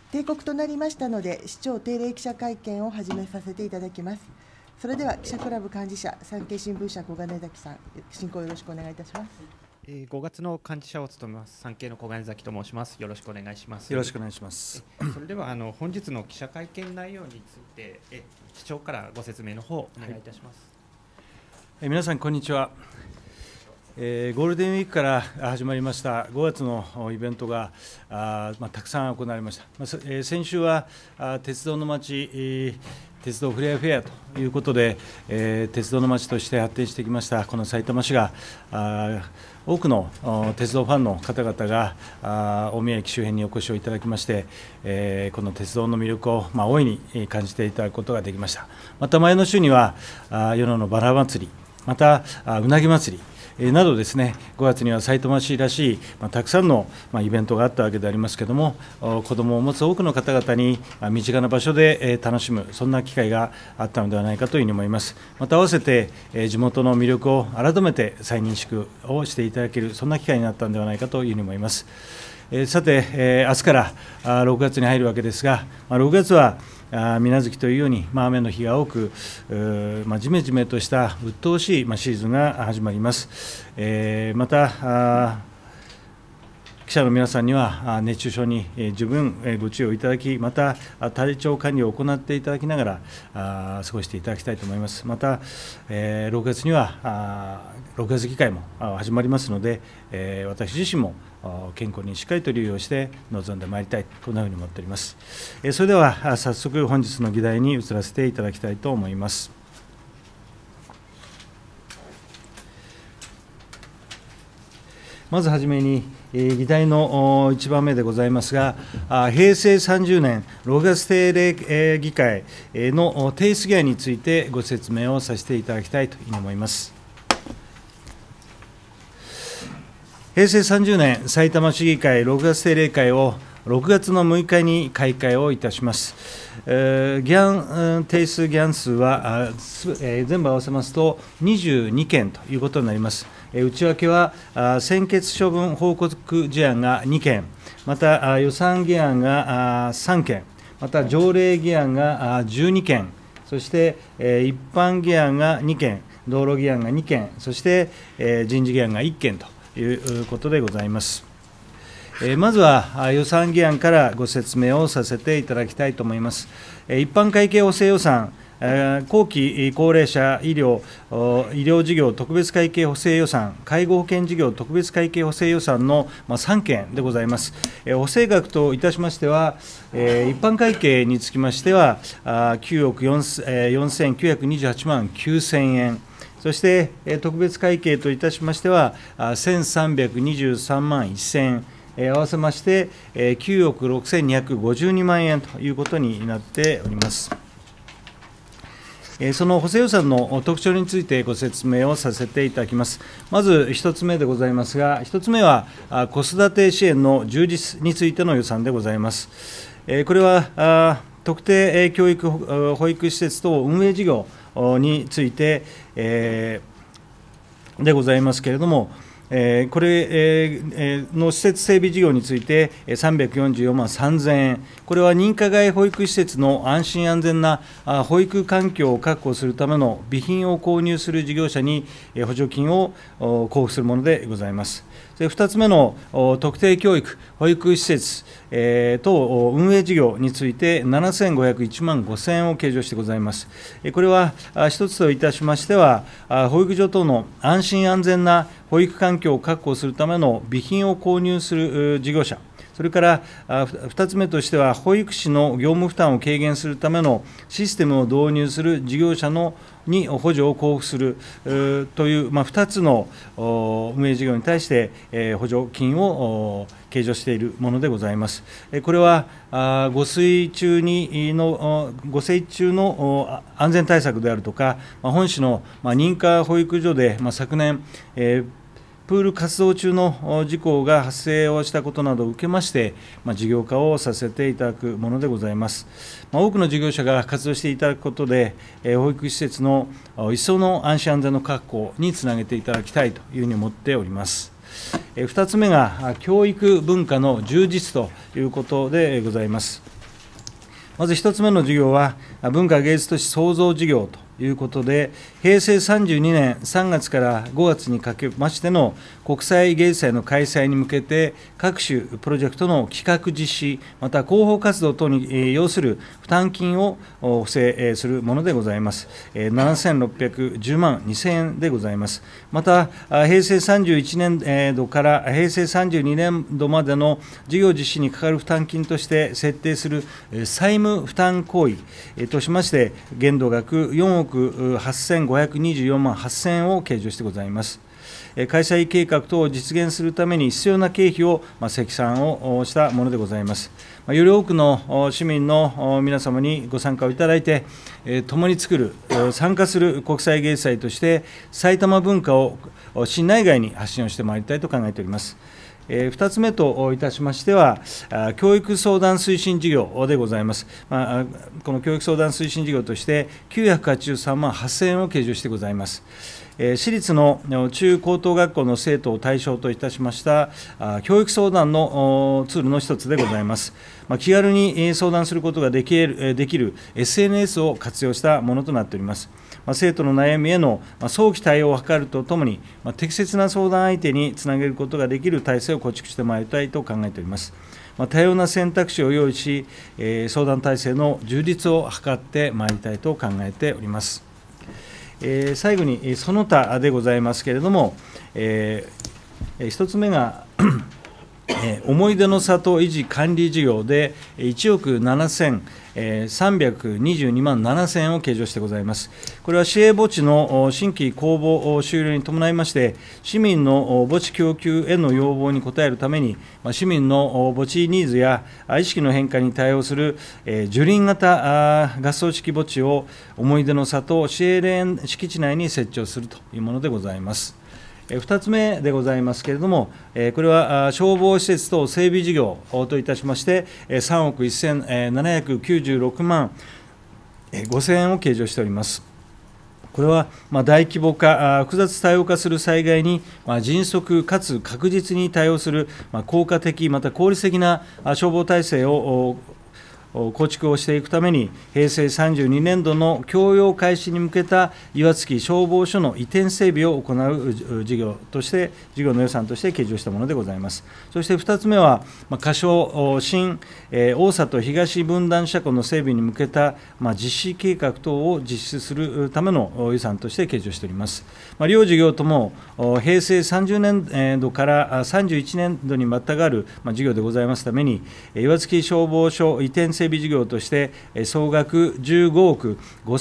定刻となりましたので、市長定例記者会見を始めさせていただきます。それでは記者クラブ幹事社、産経新聞社小金崎さん、進行よろしくお願いいたします。 5月の幹事社を務めます産経の小金崎と申します。よろしくお願いします。 よろしくお願いします。 それでは本日の記者会見内容について市長からご説明の方お願いいたします。 皆さんこんにちは。ゴールデンウィークから始まりました5月のイベントがたくさん行われました。先週は鉄道の街、鉄道フレアフェアということで、鉄道の街として発展してきましたこのさいたま市が多くの鉄道ファンの方々が大宮駅周辺にお越しをいただきまして、この鉄道の魅力を大いに感じていただくことができました。また前の週には与野のバラ祭り、またうなぎ祭りなどですね、5月にはさいたま市らしいたくさんのイベントがあったわけでありますけれども、子どもを持つ多くの方々に身近な場所で楽しむ、そんな機会があったのではないかというふうに思います。また合わせて地元の魅力を改めて再認識をしていただける、そんな機会になったのではないかというふうに思います。さて、明日から6月に入るわけですが、6月は水無月というように雨の日が多く、じめじめとした鬱陶しいシーズンが始まります。また記者の皆さんには熱中症に十分ご注意をいただき、また体調管理を行っていただきながら過ごしていただきたいと思います。また6月には6月議会も始まりますので、私自身も健康にしっかりと留意をして臨んでまいりたい、こんなふうに思っております。それでは早速本日の議題に移らせていただきたいと思います。まずはじめに議題の1番目でございますが、平成30年6月定例議会の提出議案についてご説明をさせていただきたいというふうに思います。平成30年さいたま市議会6月定例会を6月の6日に開会をいたします。提出議案数は全部合わせますと22件ということになります。内訳は専決処分報告事案が2件、また予算議案が3件、また条例議案が12件、そして一般議案が2件、道路議案が2件、そして人事議案が1件ということでございます。まずは予算議案からご説明をさせていただきたいと思います。一般会計補正予算、後期高齢者医療事業特別会計補正予算、介護保険事業特別会計補正予算の3件でございます。補正額といたしましては、一般会計につきましては、9億4928万9000円。そして特別会計といたしましては、1323万1000円。合わせまして9億6252万円ということになっております。その補正予算の特徴についてご説明をさせていただきます。まず1つ目でございますが、1つ目は子育て支援の充実についての予算でございます。これは特定教育保育施設等運営事業についてでございますけれども、これの施設整備事業について344万3000円、これは認可外保育施設の安心安全な保育環境を確保するための備品を購入する事業者に補助金を交付するものでございます。2つ目の特定教育保育施設等運営事業について7501万5000円を計上してございます。これは一つといたしましては、保育所等の安心安全な保育環境を確保するための備品を購入する事業者、それから2つ目としては、保育士の業務負担を軽減するためのシステムを導入する事業者に補助を交付するという2つの運営事業に対して補助金を計上しているものでございます。これはご水中の安全対策であるとか、本市の認可保育所で昨年プール活動中の事故が発生をしたことなどを受けまして、事業化をさせていただくものでございます。多くの事業者が活動していただくことで、保育施設の一層の安心安全の確保につなげていただきたいというふうに思っております。2つ目が教育文化の充実ということでございます。 まず1つ目の事業は、文化芸術都市創造事業ということで、平成32年3月から5月にかけましての国際芸術祭の開催に向けて、各種プロジェクトの企画実施、また広報活動等に要する負担金を補正するものでございます。7610万2000円でございます。また、平成31年度から平成32年度までの事業実施にかかる負担金として設定する債務負担行為としまして、限度額4億8524万8000円を計上してございます。開催計画等を実現するために必要な経費を積算をしたものでございます。より多くの市民の皆様にご参加をいただいて、共に作る、参加する国際芸術祭として、埼玉文化を市内外に発信をしてまいりたいと考えております。2つ目といたしましては、教育相談推進事業でございます。この教育相談推進事業として、983万8000円を計上してございます。私立の中高等学校の生徒を対象といたしました教育相談のツールの一つでございます。気軽に相談することができる SNS を活用したものとなっております。生徒の悩みへの早期対応を図るとともに、適切な相談相手につなげることができる体制を構築してまいりたいと考えております。多様な選択肢を用意し、相談体制の充実を図ってまいりたいと考えております。最後にその他でございますけれども、1つ目が思い出の里維持管理事業で1億7322万7000円を計上してございます。これは市営墓地の新規公募終了に伴いまして、市民の墓地供給への要望に応えるために、市民の墓地ニーズや意識の変化に対応する樹林型合葬式墓地を思い出の里市営霊園敷地内に設置をするというものでございます。2つ目でございますけれども、これは消防施設等整備事業といたしまして、3億1796万5000円を計上しております。これは大規模化、複雑多様化する災害に迅速かつ確実に対応する効果的、また効率的な消防体制を構築をしていくために、平成32年度の供用開始に向けた岩槻消防署の移転整備を行う事業の予算として計上したものでございます。そして2つ目は、仮称新大里東分断車庫の整備に向けた実施計画等を実施するための予算として計上しております。両事業とも平成30年度から31年度にまたがる事業でございますために、岩槻消防署移転整備事業として総額15億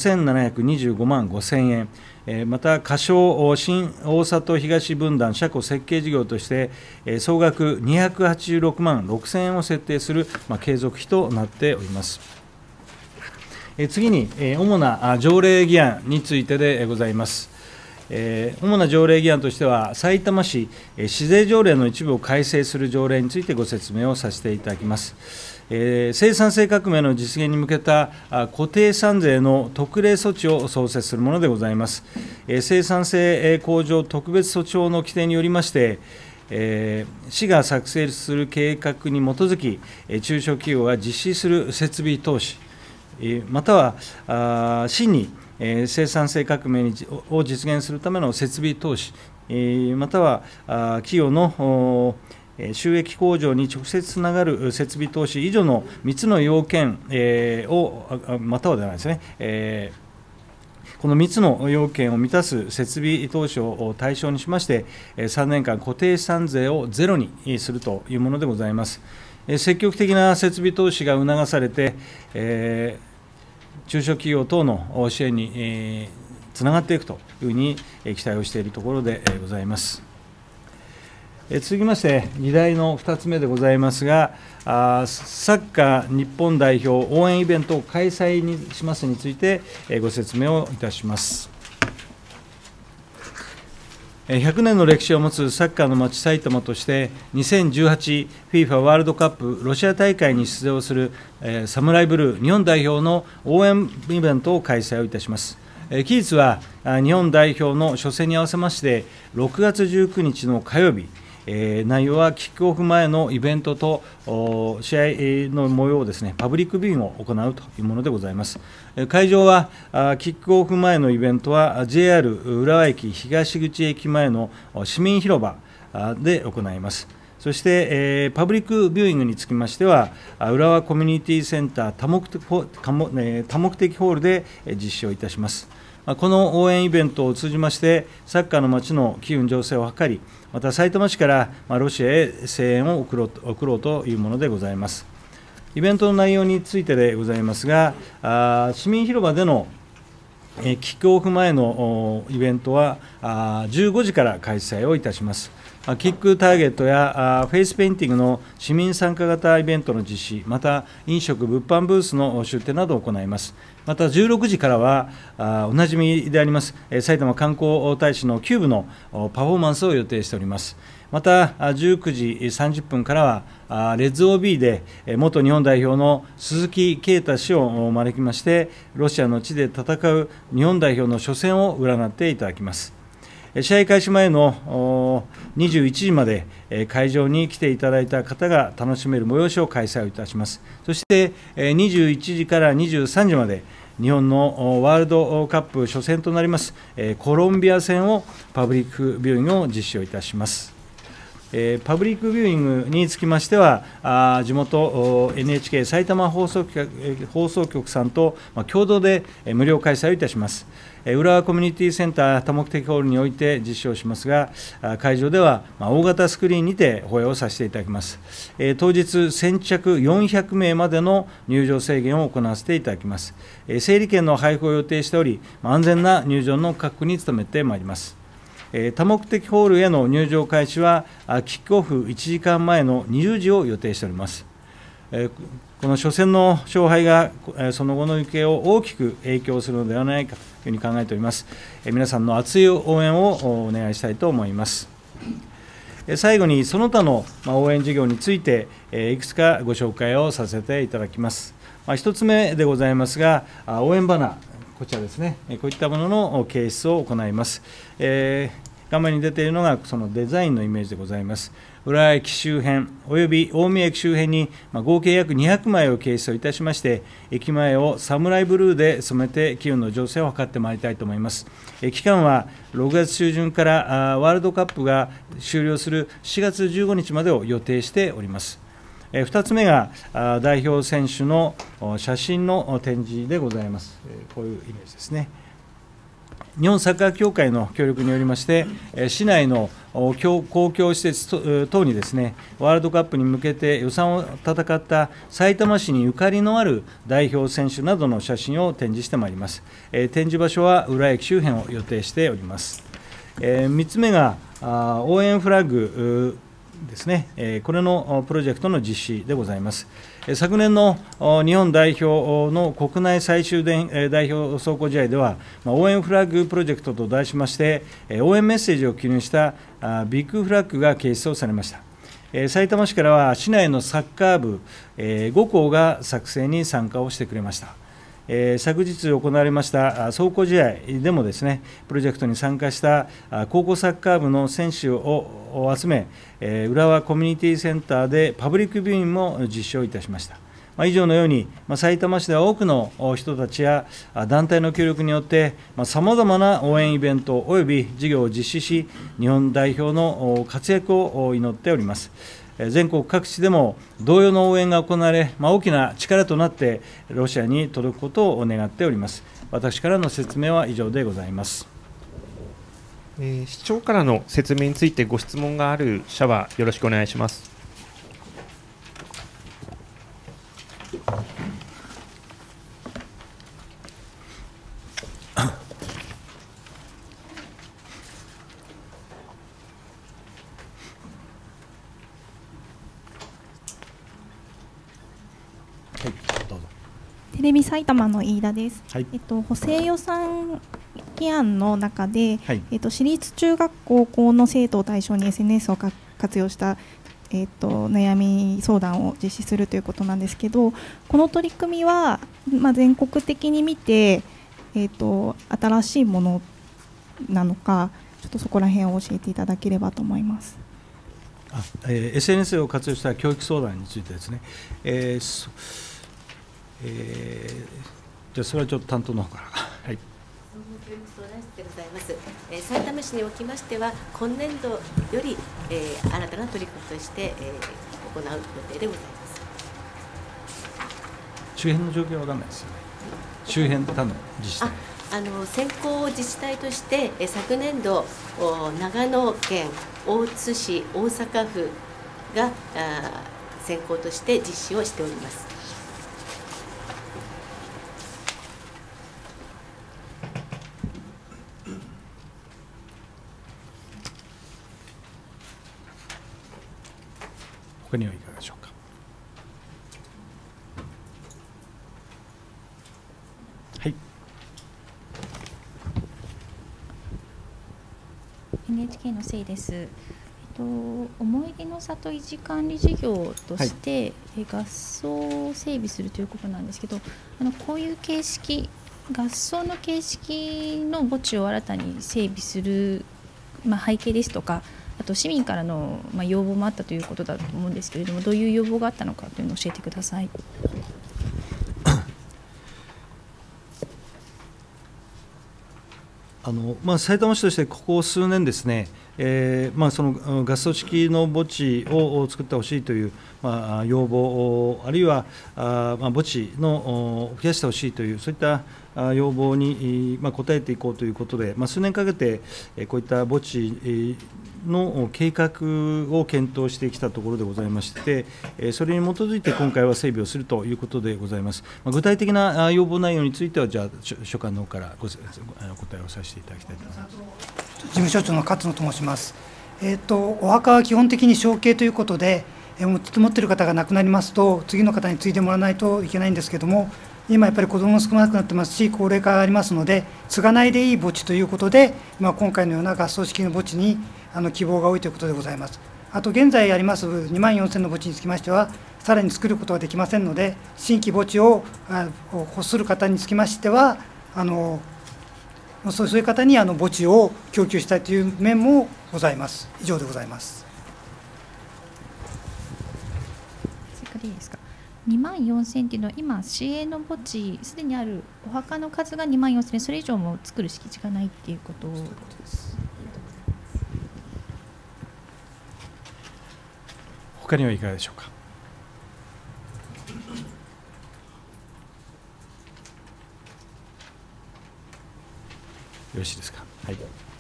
5725万5000円、また仮称新大里東分断車庫設計事業として総額286万6000円を設定する継続費となっております。次に主な条例議案についてでございます。主な条例議案としては、さいたま市市税条例の一部を改正する条例についてご説明をさせていただきます。生産性革命の実現に向けた固定資産税の特例措置を創設するものでございます。生産性向上特別措置法の規定によりまして、市が作成する計画に基づき、中小企業が実施する設備投資、または市に生産性革命を実現するための設備投資、または企業の収益向上に直接つながる設備投資以上の3つの要件を、またはではないですね、この3つの要件を満たす設備投資を対象にしまして、3年間固定資産税をゼロにするというものでございます。積極的な設備投資が促されて、中小企業等の支援につながっていくというふうに期待をしているところでございます。続きまして、議題の2つ目でございますが、サッカー日本代表応援イベントを開催にしますについてご説明をいたします。100年の歴史を持つサッカーの街埼玉として、2018FIFA ワールドカップロシア大会に出場するサムライブルー日本代表の応援イベントを開催をいたします。期日は日本代表の初戦に合わせまして、6月19日の火曜日、 内容はキックオフ前のイベントと試合の模様をですね、パブリックビューイングを行うというものでございます。会場はキックオフ前のイベントは JR 浦和駅東口駅前の市民広場で行います。そして、パブリックビューイングにつきましては、浦和コミュニティセンター多目的ホールで実施をいたします。この応援イベントを通じまして、サッカーの街の機運醸成を図り、またさいたま市からロシアへ声援を送ろうというものでございます。イベントの内容についてでございますが、市民広場でのキックオフ前のイベントは15時から開催をいたします。キックターゲットやフェイスペインティングの市民参加型イベントの実施、また飲食・物販ブースの出店などを行います。また16時からはおなじみであります埼玉観光大使のキューブのパフォーマンスを予定しております。また19時30分からはレッズ OB で元日本代表の鈴木啓太氏を招きまして、ロシアの地で戦う日本代表の初戦を占っていただきます。試合開始前の21時まで会場に来ていただいた方が楽しめる催しを開催いたします。そして21時から23時まで日本のワールドカップ初戦となりますコロンビア戦をパブリックビューイングを実施をいたします。パブリックビューイングにつきましては、地元 NHK 埼玉放送局さんと共同で無料開催をいたします。浦和コミュニティセンター多目的ホールにおいて実施をしますが、会場では大型スクリーンにて放映をさせていただきます。当日、先着400名までの入場制限を行わせていただきます。整理券の配布を予定しており、安全な入場の確保に努めてまいります。多目的ホールへの入場開始は、キックオフ1時間前の20時を予定しております。この初戦の勝敗がその後の行方を大きく影響するのではないかというふうに考えております。皆さんの熱い応援をお願いしたいと思います。最後に、その他の応援事業について、いくつかご紹介をさせていただきます。1つ目でございますが、応援バナー、こちらですね、こういったものの掲出を行います。画面に出ているのがそのデザインのイメージでございます。浦和駅周辺および大宮駅周辺に合計約200枚を掲出をいたしまして、駅前をサムライブルーで染めて機運の醸成を図ってまいりたいと思います。期間は6月中旬からワールドカップが終了する4月15日までを予定しております。2つ目が代表選手の写真の展示でございます。こういうイメージですね。日本サッカー協会の協力によりまして、市内の公共施設等にですね、ワールドカップに向けて予算を戦ったさいたま市にゆかりのある代表選手などの写真を展示してまいります。展示場所は浦和駅周辺を予定しております。3つ目が応援フラッグですね、これのプロジェクトの実施でございます。昨年の日本代表の国内最終代表壮行試合では、応援フラッグプロジェクトと題しまして、応援メッセージを記入したビッグフラッグが掲出をされました。さいたま市からは市内のサッカー部5校が作成に参加をしてくれました。昨日行われました壮行試合でもですね、プロジェクトに参加した高校サッカー部の選手を集め、浦和コミュニティセンターでパブリックビューイングも実施をいたしました。以上のように、さいたま市では多くの人たちや団体の協力によって、さまざまな応援イベントおよび事業を実施し、日本代表の活躍を祈っております。全国各地でも同様の応援が行われ、大きな力となってロシアに届くことを願っております。私からの説明は以上でございます。 市長からの説明についてご質問がある者はよろしくお願いします。 テレビ埼玉の飯田です。 はい、 補正予算議案の中で、 はい、 私立中学高校の生徒を対象に SNS を活用した、悩み相談を実施するということなんですけど、この取り組みは、全国的に見て、新しいものなのか、ちょっとそこら辺を教えていただければと思います。 SNS を活用した教育相談についてですね、じゃあそれはちょっと担当の方から。はい。 教育相談室でございます。さいたま市におきましては、今年度より、新たな取り組みとして、行う予定でございます。 周辺の状況は分からないですよね。周辺他の自治体。 先行自治体として、昨年度、長野県、大津市、大阪府が先行として実施をしております。 他にはいかがでしょうか。はい。 NHK のせいです。思い出の里維持管理事業として、合奏を整備するということなんですけど、こういう形式、合奏の形式の墓地を新たに整備する、背景ですとか、あと市民からの要望もあったということだと思うんですけれども、どういう要望があったのかというのを教えてください。 さいたま市としてここ数年ですね、その合奏式の墓地を作ってほしいという、要望、あるいは墓地の増やしてほしいという、そういった要望に応えていこうということで、数年かけてこういった墓地の計画を検討してきたところでございまして、それに基づいて今回は整備をするということでございます。具体的な要望内容については、じゃあ所管の方からお答えをさせていただきたいと思います。 事務所長の勝野と申します。お墓は基本的に承継ということで、持っている方が亡くなりますと、次の方に継いでもらわないといけないんですけれども、今やっぱり子どもも少なくなってますし、高齢化がありますので、継がないでいい墓地ということで、今回のような合奏式の墓地に希望が多いということでございます。あと現在あります2万4000の墓地につきましては、さらに作ることはできませんので、新規墓地を欲する方につきましては、そういう方に墓地を供給したいという面もございます。以上でございます。 それからいいですか。2万4000というのは、今、市営の墓地、すでにあるお墓の数が2万4000で、それ以上も作る敷地がないということです。 他にはいかがでしょうか。よろしいですか。はい。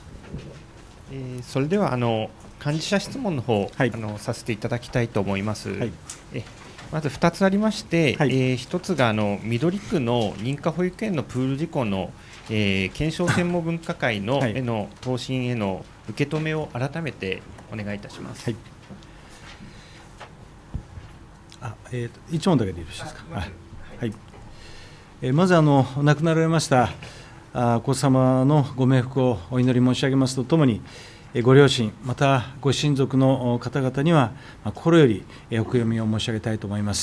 それでは幹事社質問の方、 はい、 させていただきたいと思います。 はい、 まず2つありまして、 はい、 1つが緑区の認可保育園のプール事故の、検証専門分科会のへの答申への受け止めを改めてお願いいたします。 はい、一問だけでよろしいですか。はい。まず亡くなられましたお子様のご冥福をお祈り申し上げますとともに、ご両親、またご親族の方々には心よりお悔やみを申し上げたいと思います。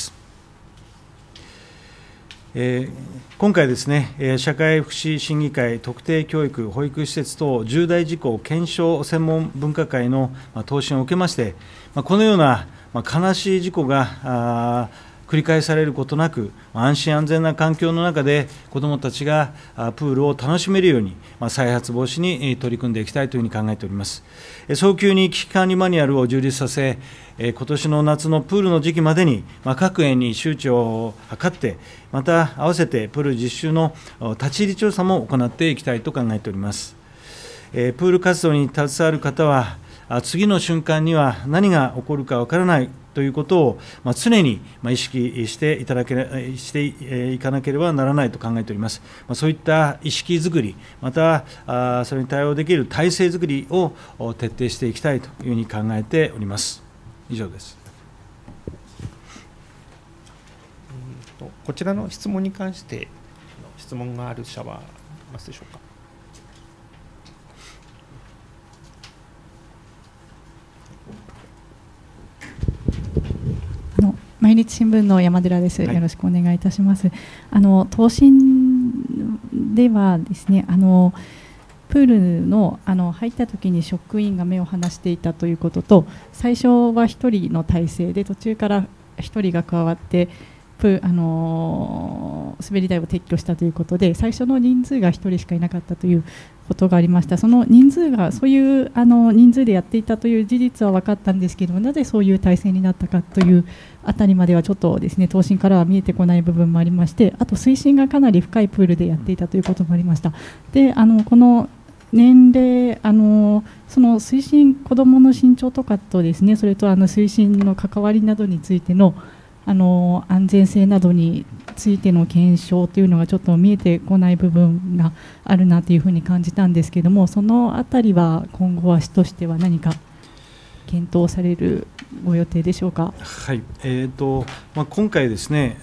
今回ですね、社会福祉審議会特定教育保育施設等重大事故検証専門分科会の答申を受けまして、このような悲しい事故が繰り返されることなく、安心安全な環境の中で子どもたちがプールを楽しめるように再発防止に取り組んでいきたいというふうに考えております。早急に危機管理マニュアルを充実させ、今年の夏のプールの時期までに各園に周知を図って、また合わせてプール実習の立ち入り調査も行っていきたいと考えております。プール活動に携わる方は、次の瞬間には何が起こるかわからないということを常に意識していかなければならないと考えております。そういった意識づくり、またそれに対応できる体制づくりを徹底していきたいというふうに考えております。以上です。 こちらの質問に関して質問がある者はいますでしょうか。 毎日新聞の山寺です。よろしくお願いいたします。答申ではですね、ププールの入った時に職員が目を離していたということと、最初は1人の体制で途中から1人が加わって滑り台を撤去したということで、最初の人数が1人しかいなかったということがありました。その人数がそういう人数でやっていたという事実は分かったんですけれども、なぜそういう体制になったかというあたりまではちょっとですね、答申からは見えてこない部分もありまして、あと水深がかなり深いプールでやっていたということもありました。でこの年齢その水深、子どもの身長とかとですね、それと水深の関わりなどについての安全性などについての検証というのがちょっと見えてこない部分があるなというふうに感じたんですけれども、そのあたりは今後は市としては何か検討されるご予定でしょうか。 はい、今回ですね、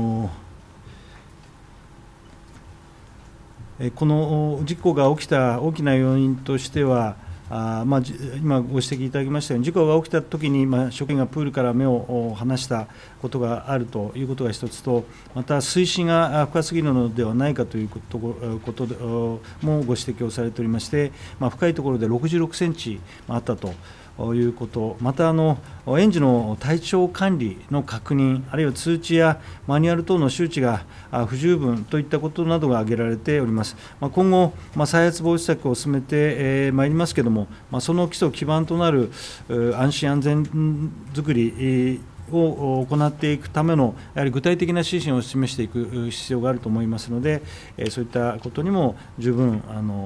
この事故が起きた大きな要因としては、今ご指摘いただきましたように、事故が起きたときに、職員がプールから目を離したことがあるということが一つと、また水深が深すぎるのではないかということもご指摘をされておりまして、深いところで66センチあったということ、また園児の体調管理の確認、あるいは通知やマニュアル等の周知が不十分といったことなどが挙げられております。今後、再発防止策を進めてまいりますけれども、その基礎基盤となる安心安全づくりを行っていくためのやはり具体的な指針を示していく必要があると思いますので、そういったことにも十分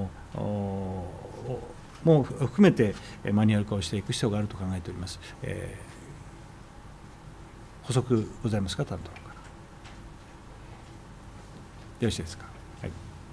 も含めてマニュアル化をしていく必要があると考えております。補足ございますか、担当の方。よろしいですか。はい。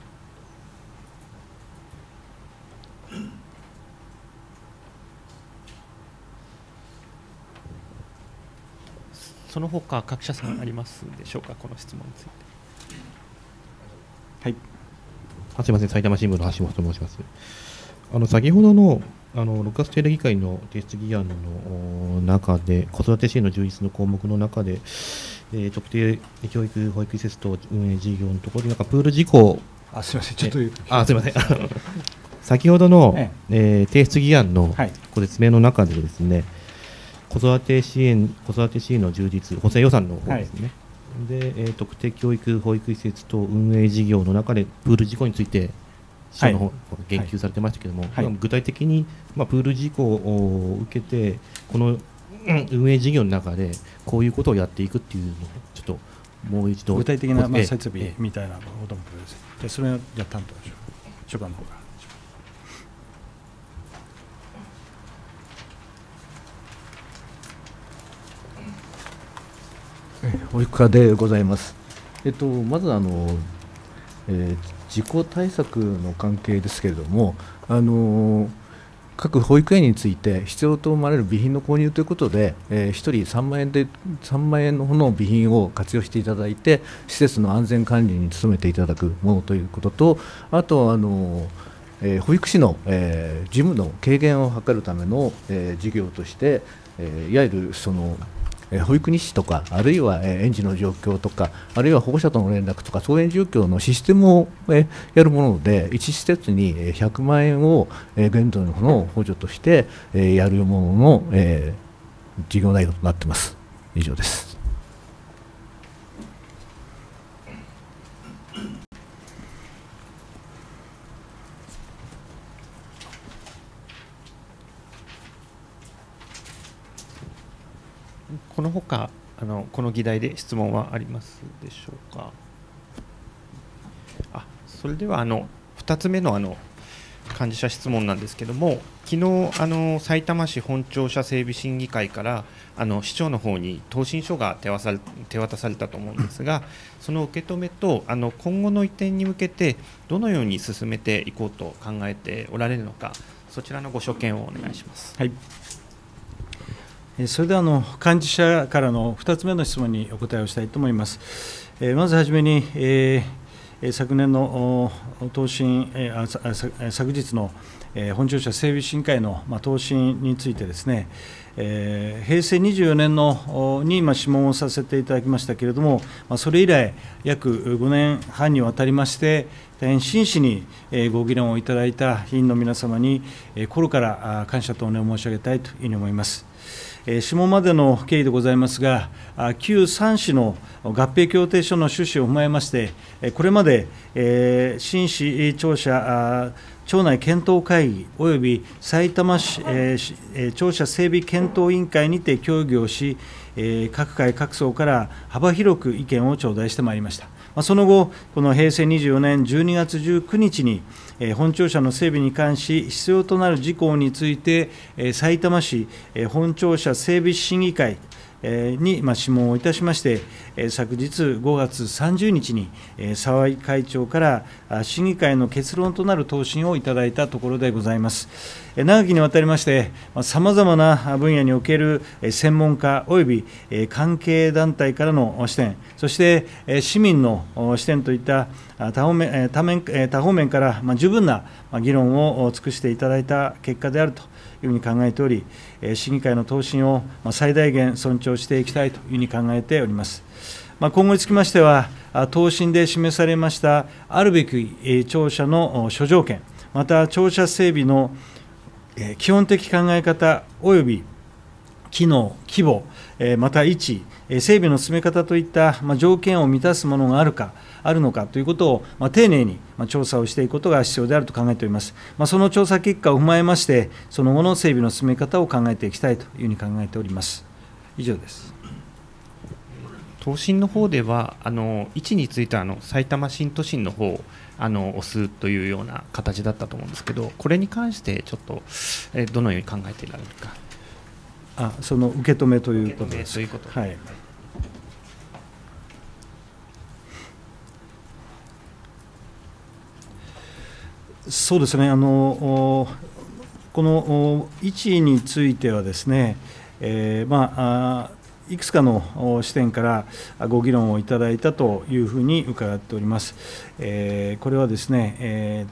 その他各社さんありますでしょうか、この質問について。 はい。 すみません、埼玉新聞の橋本と申します。先ほどの6月定例議会の提出議案の中で、子育て支援の充実の項目の中で、特定教育保育施設等運営事業のところに、プール事故、 すみません、ちょっとすみません、先ほどの、提出議案のご説明の中でですね、子育て支援の充実、補正予算の方ですね、で特定教育保育施設等運営事業の中で、プール事故について、市長の方言及されてましたけれども、具体的に、プール事故を受けて、この運営事業の中で、こういうことをやっていくっていうのを、ちょっともう一度、 具体的な設備みたいなこともです。でそれをじゃ担当でしょう、所管の方から。 保育課でございます。まず事故対策の関係ですけれども、各保育園について必要と思われる備品の購入ということで、1人3万円で3万円の備品を活用していただいて、施設の安全管理に努めていただくものということと、あと保育士の事務の軽減を図るための事業として、いわゆる保育日誌とか、あるいは園児の状況とか、あるいは保護者との連絡とか、登園状況のシステムをやるもので、1施設に100万円を現在の補助としてやるものの事業内容となっています。以上です。 このほかこの議題で質問はありますでしょうか。それでは2つ目の幹事社質問なんですけども、昨日さいたま市本庁舎整備審議会から市長の方に答申書が手渡されたと思うんですが、その受け止めと今後の移転に向けてどのように進めていこうと考えておられるのか、そちらのご所見をお願いします。 はい。それでは幹事社からの2つ目の質問にお答えをしたいと思います。まずはじめに、 昨年の答申、昨日の本庁舎整備審議会の答申についてですね、平成24年に諮問をさせていただきましたけれども、それ以来、約5年半にわたりまして、大変真摯にご議論をいただいた委員の皆様に、心から感謝とお礼を申し上げたいというふうに思います。諮問までの経緯でございますが、旧3市の合併協定書の趣旨を踏まえまして、これまで新市庁舎庁内検討会議およびさいたま市庁舎整備検討委員会にて協議をし、各界各層から幅広く意見を頂戴してまいりました。その後、この平成24年12月19日に、本庁舎の整備に関し、必要となる事項について、さいたま市本庁舎整備審議会に諮問をいたしまして、昨日5月30日に沢井会長から審議会の結論となる答申をいただいたところでございます。長きにわたりまして、さまざまな分野における専門家および関係団体からの視点、そして市民の視点といった多方面から十分な議論を尽くしていただいた結果であるというふうに考えており、審議会の答申を最大限尊重していきたいというふうに考えております。今後につきましては、答申で示されましたあるべき庁舎の諸条件、また庁舎整備の基本的考え方および機能、規模、また位置、整備の進め方といった条件を満たすものがあるのかということを丁寧に調査をしていくことが必要であると考えております。その調査結果を踏まえまして、その後の整備の進め方を考えていきたいというふうに考えております。以上です。 答申の方では、位置についてはさいたま新都心の方を押すというような形だったと思うんですけど、これに関してちょっと、どのように考えていられるか。 その受け止めということです。 ということ。 はい。そうですね。この位置についてはですね、いくつかの視点からご議論をいただいたというふうに伺っております。これはですね、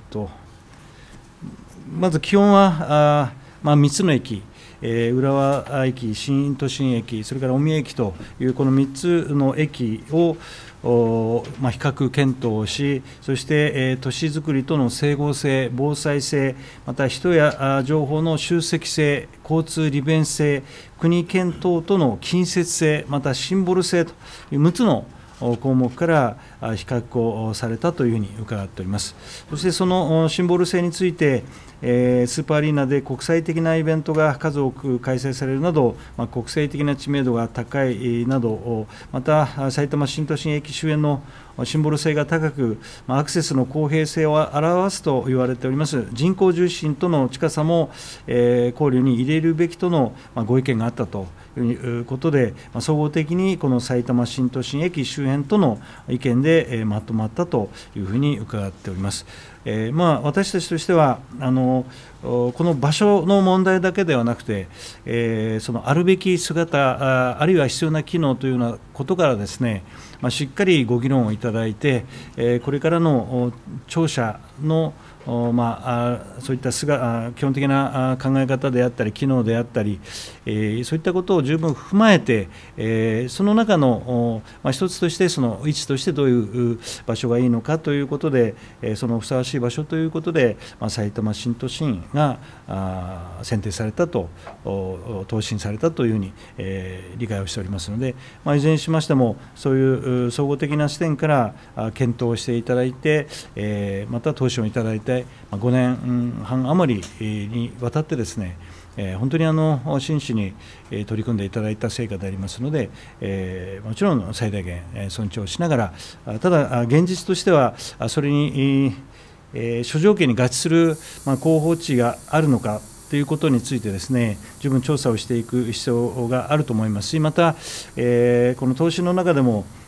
まず基本は3つの駅、浦和駅、新都心駅、それから大宮駅というこの3つの駅を比較検討し、そして都市づくりとの整合性、防災性、また人や情報の集積性、交通利便性、国県等との近接性、またシンボル性という6つの項目から比較をされたというふうに伺っております。そしてそのシンボル性について、スーパーアリーナで国際的なイベントが数多く開催されるなど、国際的な知名度が高いなど、またさいたま新都心駅周辺のシンボル性が高く、アクセスの公平性を表すと言われております人口重心との近さも考慮に入れるべきとのご意見があったということで、総合的にこのさいたま新都心駅周辺との意見でまとまったというふうに伺っております。私たちとしてはこの場所の問題だけではなくて、そのあるべき姿、あるいは必要な機能というようなことからですね、しっかりご議論をいただいて、これからの庁舎のそういった基本的な考え方であったり、機能であったり、そういったことを十分踏まえて、その中の一つとして、その位置としてどういう場所がいいのかということで、そのふさわしい場所ということで、さいたま新都心が選定されたと、答申されたというふうに理解をしておりますので、いずれにしましても、そういう総合的な視点から検討をしていただいて、また答申をいただいて、5年半余りにわたってですね、本当に真摯に取り組んでいただいた成果でありますので、もちろん最大限尊重しながら、ただ現実としてはそれに諸条件に合致する候補地があるのかということについてですね、十分調査をしていく必要があると思いますし、またこの答申の中でも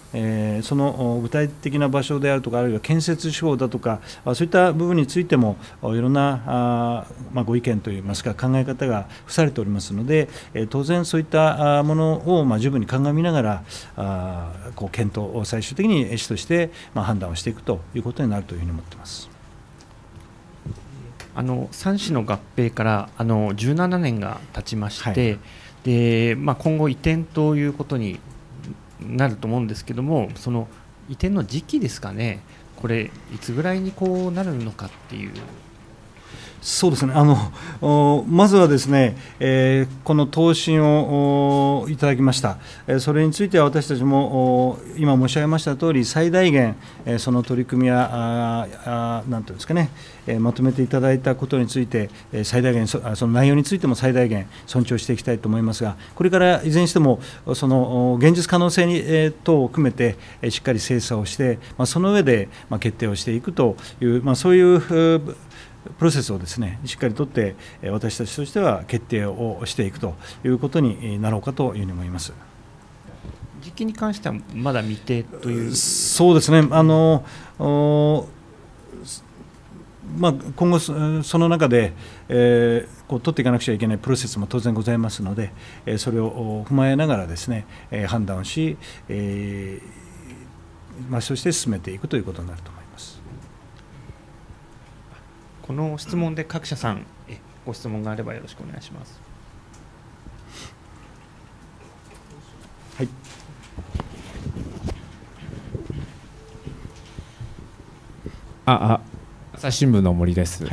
その具体的な場所であるとか、あるいは建設手法だとか、そういった部分についてもいろんなご意見といいますか、考え方が付されておりますので、当然そういったものを十分に鑑みながら検討を最終的に市として判断をしていくということになるというふうに思っています。 3市の合併から17年が経ちまして、で今後移転ということになると思うんですけども、その移転の時期ですかね、これいつぐらいになるのかっていう。 そうですね、まずはですね、この答申をいただきました、それについては私たちも今申し上げましたとおり、最大限、その取り組みやなんていうんですかね、まとめていただいたことについて、最大限その内容についても最大限尊重していきたいと思いますが、これからいずれにしても、その現実可能性に等を含めて、しっかり精査をして、その上で決定をしていくという、そういうプロセスをですね、しっかりとって私たちとしては決定をしていくということになろうかというふうに思います。 時期に関してはまだ未定という。 そうですね、今後その中で、取っていかなくちゃいけないプロセスも当然ございますので、それを踏まえながらですね、判断をし、そして進めていくということになると思います。 この質問で各社さんご質問があればよろしくお願いします。 はい。 朝日新聞の森です。はい、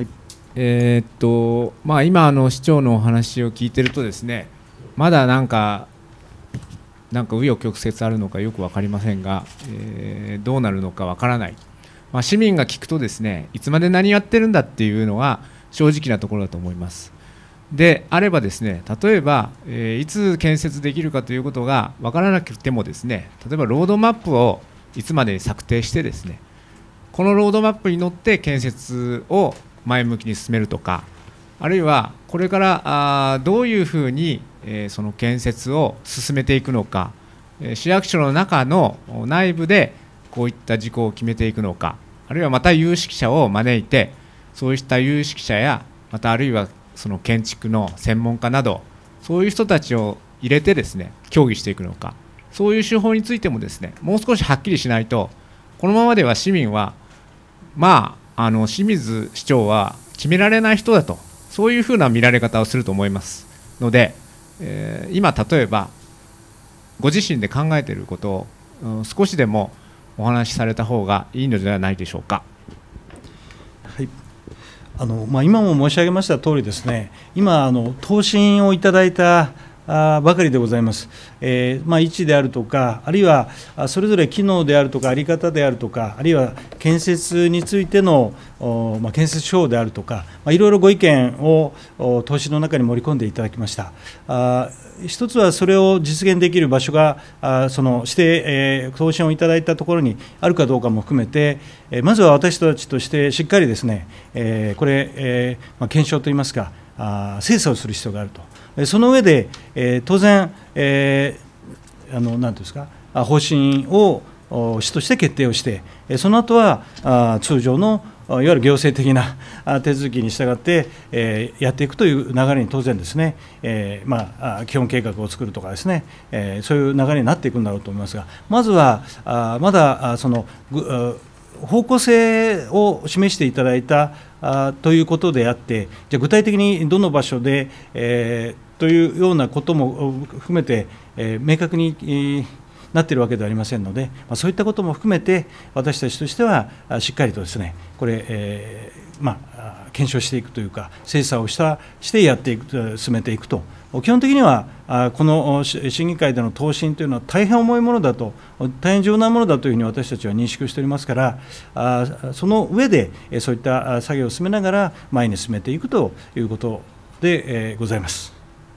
今市長のお話を聞いてるとですね、まだなんか紆余曲折あるのかよく分かりませんが、どうなるのか分からない。市民が聞くとですね、いつまで何やってるんだっていうのが正直なところだと思います。であればですね、例えば、いつ建設できるかということが分からなくてもですね、例えばロードマップをいつまでに策定してですね、このロードマップに乗って建設を前向きに進めるとか、あるいはこれからどういうふうにその建設を進めていくのか、市役所の中の内部でこういった事項を決めていくのか、あるいはまた有識者を招いて、そういった有識者やまたあるいはその建築の専門家など、そういう人たちを入れてですね協議していくのか、そういう手法についてもですねもう少しはっきりしないと、このままでは市民は清水市長は決められない人だと、そういうふうな見られ方をすると思いますので、今例えばご自身で考えていることを少しでもお話しされた方がいいのではないでしょうか。 はい、今も申し上げました通りですね、今答申をいただいたばかりでございます。位置であるとか、あるいはそれぞれ機能であるとか、在り方であるとか、あるいは建設についての建設手法であるとか、いろいろご意見を答申の中に盛り込んでいただきました。一つはそれを実現できる場所がその指定、答申をいただいたところにあるかどうかも含めて、まずは私たちとしてしっかりですね、これ、検証といいますか、精査をする必要があると。その上で、当然、なんていうんですか、方針を市として決定をして、その後は通常のいわゆる行政的な手続きに従ってやっていくという流れに当然ですね、基本計画を作るとかですね、そういう流れになっていくんだろうと思いますが、まずはまだその方向性を示していただいたということであって、じゃあ具体的にどの場所で、というようなことも含めて、明確になっているわけではありませんので、そういったことも含めて私たちとしてはしっかりとですね、これ、検証していくというか、精査をしてやっていく、進めていくと。基本的にはこの審議会での答申というのは大変重いものだと、大変重要なものだというふうに私たちは認識をしておりますから、その上でそういった作業を進めながら前に進めていくということでございます。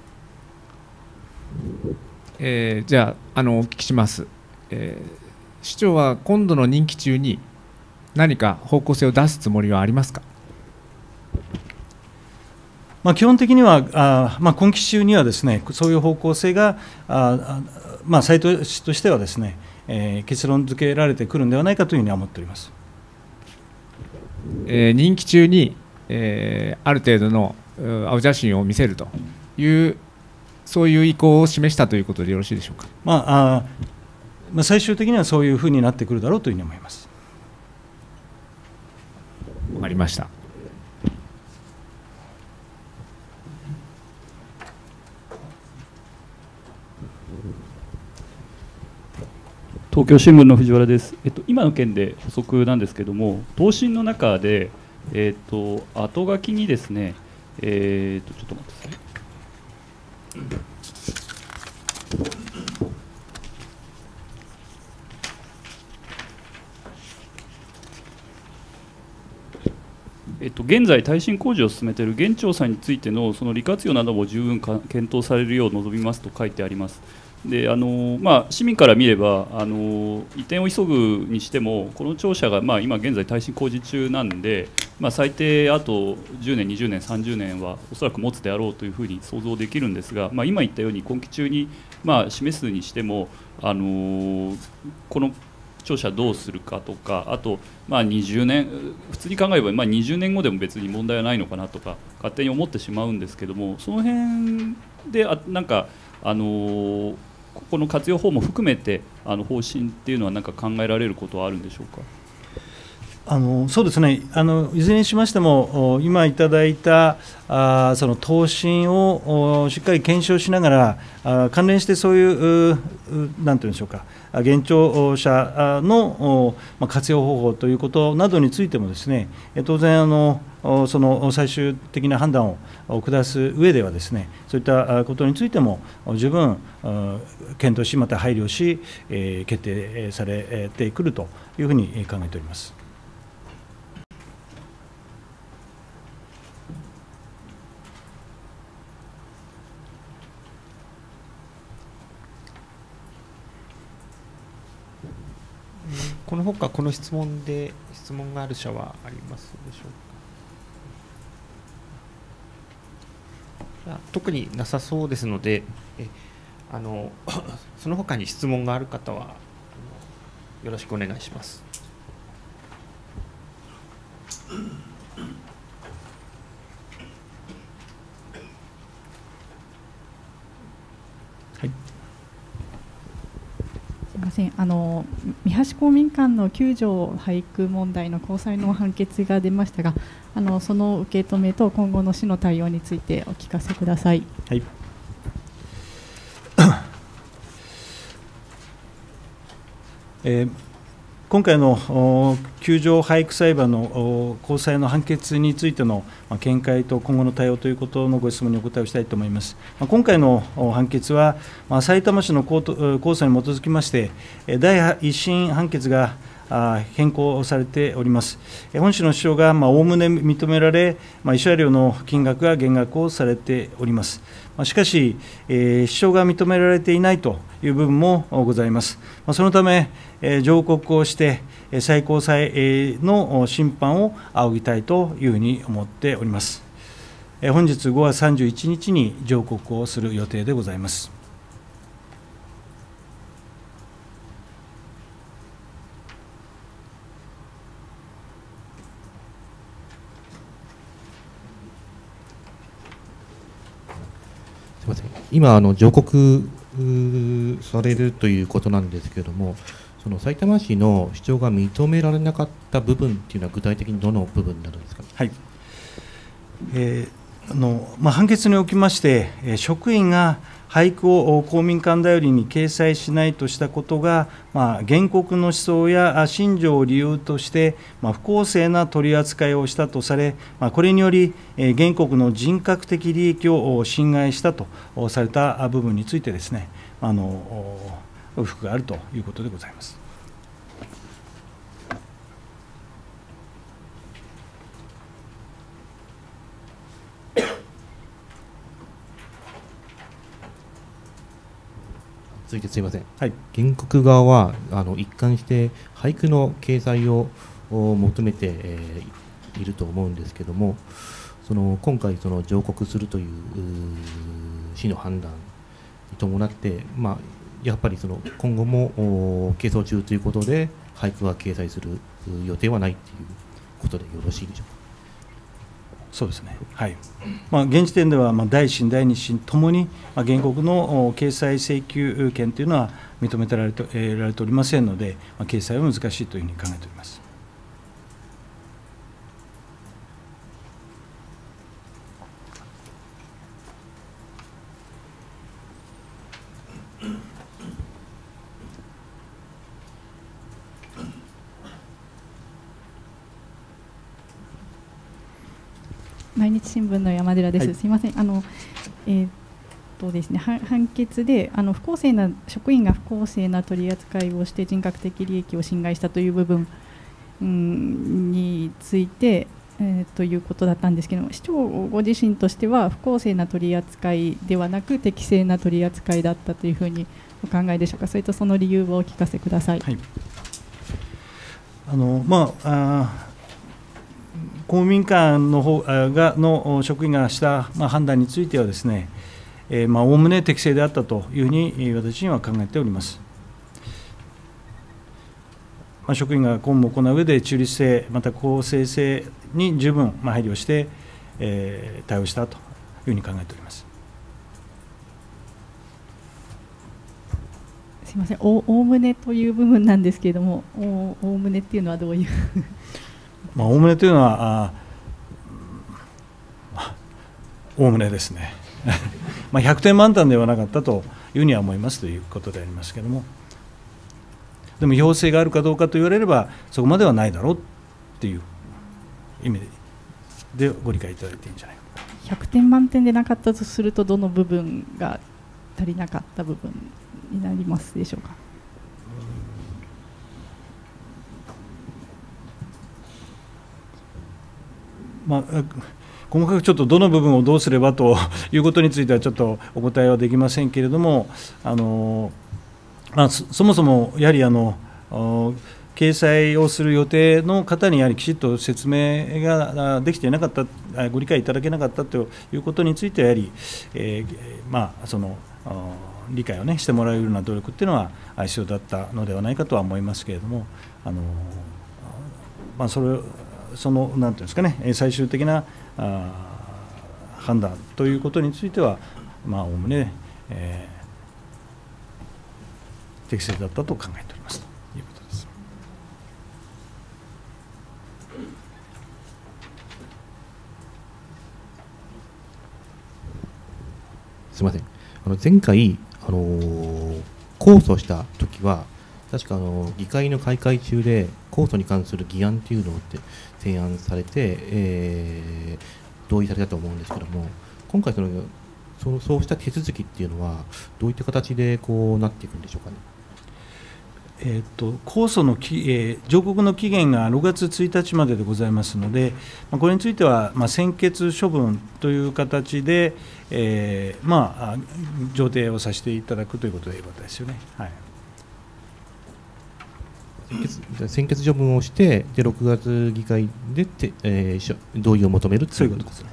じゃあ、お聞きします。市長は今度の任期中に何か方向性を出すつもりはありますか。 基本的には今期中にはですね、そういう方向性が斉藤氏としてはですね、 結論付けられてくるんではないかというふうに思っております。 任期中に、ある程度の青写真を見せるというそういう意向を示したということでよろしいでしょうか。 最終的にはそういうふうになってくるだろうというふうに思います。 わかりました。 東京新聞の藤原です。今の件で補足なんですけども、答申の中で、後書きにですね、ちょっと待ってください。現在、耐震工事を進めている現調査についてのその利活用なども十分検討されるよう望みますと書いてあります。で市民から見れば移転を急ぐにしてもこの庁舎が今現在耐震工事中なんで、最低あと10年20年30年はおそらく持つであろうというふうに想像できるんですが、今言ったように今期中に示すにしてもこの庁舎どうするかとか、あと20年普通に考えれば20年後でも別に問題はないのかなとか勝手に思ってしまうんですけども、その辺でなんかここの活用法も含めて方針っていうのは何か考えられることはあるんでしょうか。 そうですね、いずれにしましても今いただいたその答申をしっかり検証しながら関連してそういうなんていうんでしょうか、現庁舎の活用方法ということなどについてもですね、当然その最終的な判断を下す上ではですね、そういったことについても十分検討し、また配慮し決定されてくるというふうに考えております。 このほかこの質問で質問がある者はありますでしょうか。特になさそうですので、その他に質問がある方はよろしくお願いします。 はい。すみません、三橋公民館の9条俳句問題の高裁の判決が出ましたが、その受け止めと今後の市の対応についてお聞かせください。 はい。今回の9条俳句裁判の高裁の判決についての見解と今後の対応ということのご質問にお答えをしたいと思います。今回の判決は、さいたま市の高裁に基づきまして、第一審判決が変更されております。本市の主張がおおむね認められ、慰謝料の金額が減額をされております。しかし、主張が認められていないという部分もございます。そのため、上告をして、最高裁の審判を仰ぎたいというふうに思っております。本日5月31日に上告をする予定でございます。 すみません、今上告されるということなんですけれども、そのさいたま市の主張が認められなかった部分というのは具体的にどの部分になるんですか。 はい。判決におきまして、職員が俳句を公民館だよりに掲載しないとしたことが、原告の思想や信条を理由として、不公正な取り扱いをしたとされ、これにより、原告の人格的利益を侵害したとされた部分についてですね、不服があるということでございます。 続いてすみません、 はい、 原告側は一貫して俳句の掲載を求めて、いると思うんですけれども、今回上告するという市の判断に伴って、 やっぱり今後も係争中ということで俳句は掲載する予定はないということでよろしいでしょうか。 そうですね、はい。現時点では第一審、第二審ともに原告の掲載請求権というのは認められておりませんので、掲載は難しいというふうに考えております。 毎日新聞の山寺です。 はい、 すみません。ですね、判決で職員が不公正な取り扱いをして人格的利益を侵害したという部分について、ということだったんですけども、市長ご自身としては不公正な取り扱いではなく適正な取り扱いだったというふうにお考えでしょうか。それとその理由をお聞かせください。 はい、公務員間の職員がした判断についてはですね、おおむね適正であったというふうに私には考えております。職員が公務を行う上で中立性、また公正性に十分配慮して、対応したというふうに考えております。 すみません、おおむねという部分なんですけれども、おおむねっていうのはどういうおおむねというのはおおむねですね100点満タンではなかったというふうには思いますということでありますけれども、でも違法性があるかどうかと言われればそこまではないだろうっていう意味でご理解いただいていいんじゃないか。 100点満点でなかったとすると、どの部分が足りなかった部分になりますでしょうか。 細かくちょっとどの部分をどうすればということについてはちょっとお答えはできませんけれども、そもそもやはり掲載をする予定の方にやはりきちっと説明ができていなかった、ご理解いただけなかったということについてはやはり、理解をしてもらえるような努力っていうのは必要だったのではないかとは思いますけれども、なんていうんですかね、最終的な判断ということについてはおおむね、適正だったと考えておりますということです。 すみません。前回控訴した時は確か議会の開会中で控訴に関する議案というのを提案されて、同意されたと思うんですけども、今回そうした手続きっていうのはどういった形でなっていくんでしょうかね。 控訴の上告の期限が6月1日まででございますので、これについては専決処分という形で、上呈をさせていただくということでよかったですよね。はい、 専決処分をして、で6月議会で同意を求めるということですね。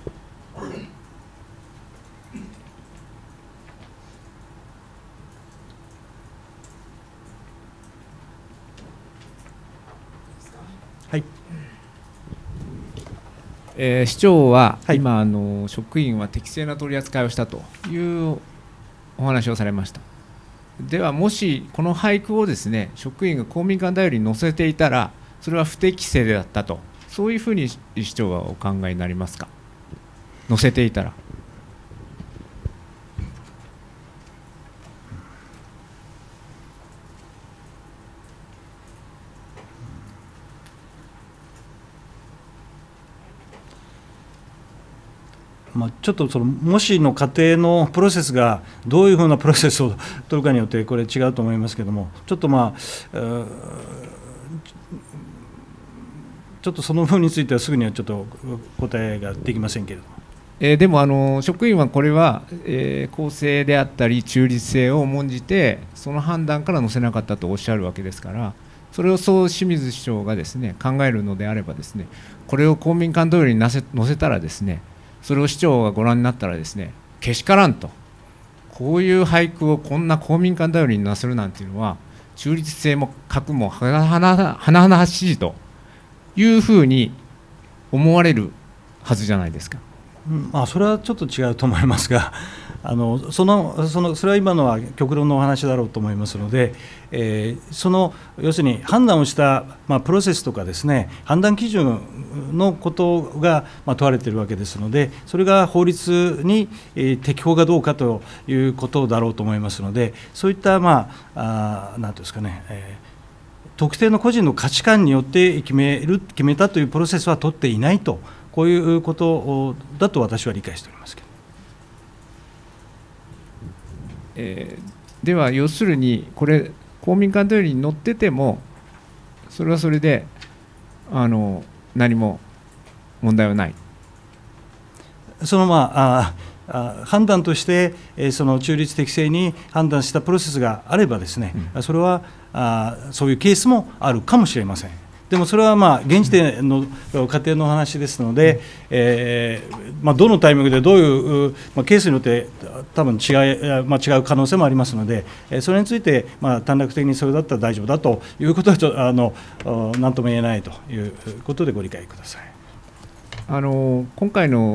市長は今、職員は適正な取り扱いをしたというお話をされました。では、もしこの俳句をですね、職員が公民館だより載せていたら、それは不適正だったと、そういうふうに市長はお考えになりますか。載せていたら。 ちょっともしの過程のプロセスがどういうふうなプロセスを取るかによってこれ違うと思いますけれども、ちょっとちょっとその部分についてはすぐにはちょっと答えができませんけれども、 でも職員はこれは、公正であったり中立性を重んじてその判断から載せなかったとおっしゃるわけですから、それをそう清水市長がですね考えるのであればですね、これを公民館通りに載せたらですね、それを市長がご覧になったらですね、けしからんと、 こういう俳句をこんな公民館頼りになするなんていうのは中立性も格も甚しいというふうに思われるはずじゃないですか。 それはちょっと違うと思いますが、それは今のは極論のお話だろうと思いますので、要するに判断をした、プロセスとかですね、判断基準のことが、問われているわけですので、それが法律に、適法かどうかということだろうと思いますので、そういった、なんていうんですかね、特定の個人の価値観によって決めたというプロセスは取っていないと、こういうことだと私は理解しておりますけど。 では要するにこれ公民館頼りに載っててもそれはそれで何も問題はない。 判断としてその中立的性に判断したプロセスがあればですね、それはそういうケースもあるかもしれません。でもそれは現時点の過程の話ですので、どのタイミングでどういうケースによって多分違う可能性もありますので、それについて短絡的にそれだったら大丈夫だということは何とも言えないということでご理解ください。 今回の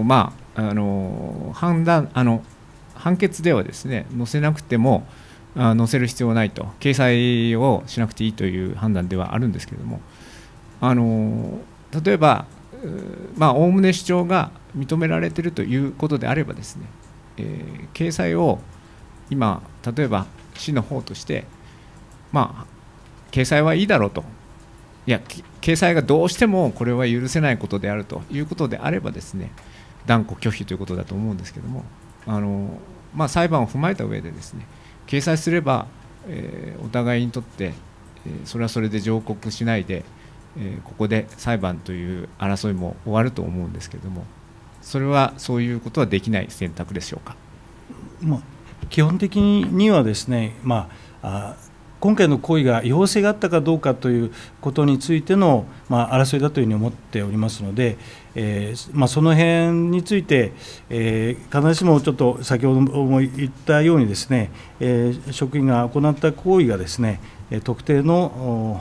判決ではですね、載せなくても載せる必要はないと、掲載をしなくていいという判断ではあるんですけれども、例えばおおむね主張が認められているということであればですね、掲載を今例えば市の方として掲載はいいだろうと、いや掲載がどうしてもこれは許せないことであるということであればですね、断固拒否ということだと思うんですけども、裁判を踏まえた上でですね、掲載すれば、お互いにとって、それはそれで上告しないで、ここで裁判という争いも終わると思うんですけれども、それはそういうことはできない選択でしょうか。 基本的にはですね、今回の行為が違法性があったかどうかということについての、争いだというふうに思っておりますので、その辺について、必ずしもちょっと先ほども言ったようにですね、職員が行った行為がですね、特定の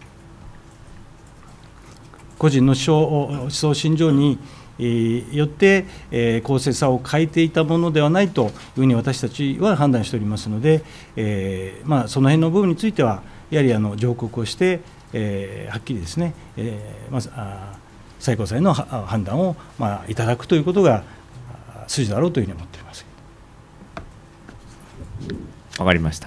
個人の思想信条によって公正さを欠いていたものではないというふうに私たちは判断しておりますので、その辺の部分についてはやはり上告をして、はっきりですね、最高裁の判断をいただくということが筋だろうというふうに思っております。 わかりました。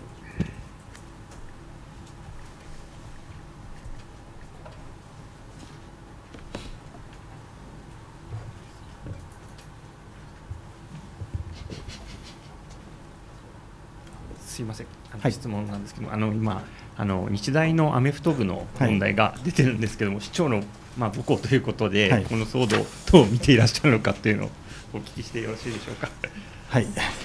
すいません、質問なんですけど、今日大のアメフト部の問題が出てるんですけども、市長の母校ということで、この騒動をどう見ていらっしゃるのかというのをお聞きしてよろしいでしょうか。 はい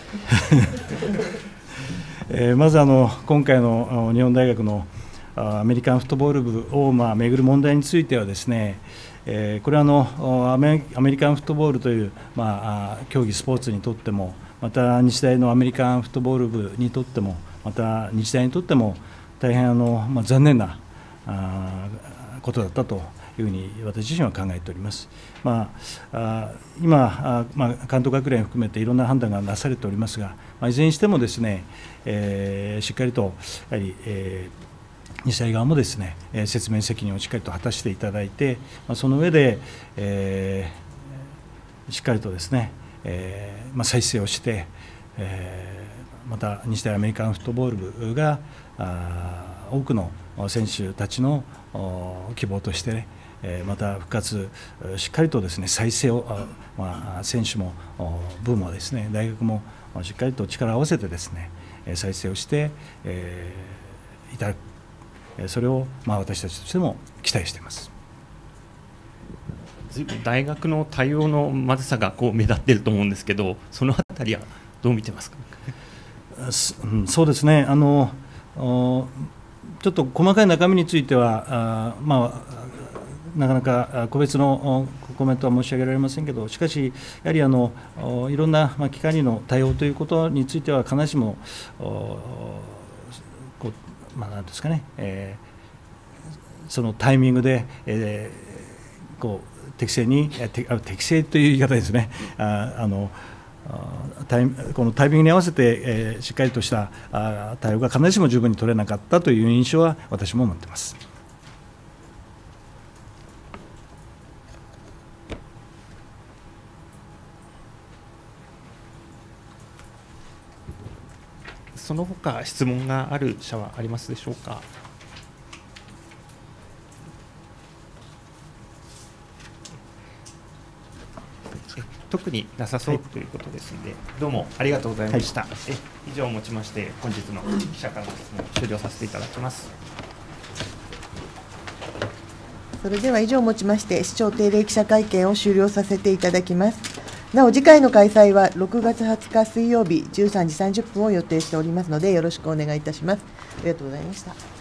まず今回の日本大学のアメリカンフットボール部を巡る問題についてはですね、これはアメリカンフットボールという競技スポーツにとっても、また日大のアメリカンフットボール部にとっても、また日大にとっても大変残念なことだったというふうに私自身は考えております。今、関東学連含めていろんな判断がなされておりますが、いずれにしてもですね、しっかりとやはり、日大側もですね、説明責任をしっかりと果たしていただいて、その上で、しっかりとですね、再生をして、また日大アメリカンフットボール部が多くの選手たちの希望として、また復活しっかりとですね再生を、選手も部もですね大学もしっかりと力を合わせてですね再生をして、いただく、それを私たちとしても期待しています。 大学の対応のまずさが目立っていると思うんですけど、そのあたりはどう見てますか。 そうですね、ちょっと細かい中身については、 なかなか個別のコメントは申し上げられませんけど、しかし、やはりいろんな機関の対応ということについては、必ずしもなんですかね、そのタイミングで、適正という言い方ですね、このタイミングに合わせて、しっかりとした対応が必ずしも十分に取れなかったという印象は私も持っています。 その他質問がある者はありますでしょうか。特になさそうということですので、どうもありがとうございました。以上をもちまして本日の記者からの質問を終了させていただきます。 それでは以上をもちまして市長定例記者会見を終了させていただきます。なお次回の開催は6月20日水曜日13時30分を予定しておりますので、よろしくお願いいたします。ありがとうございました。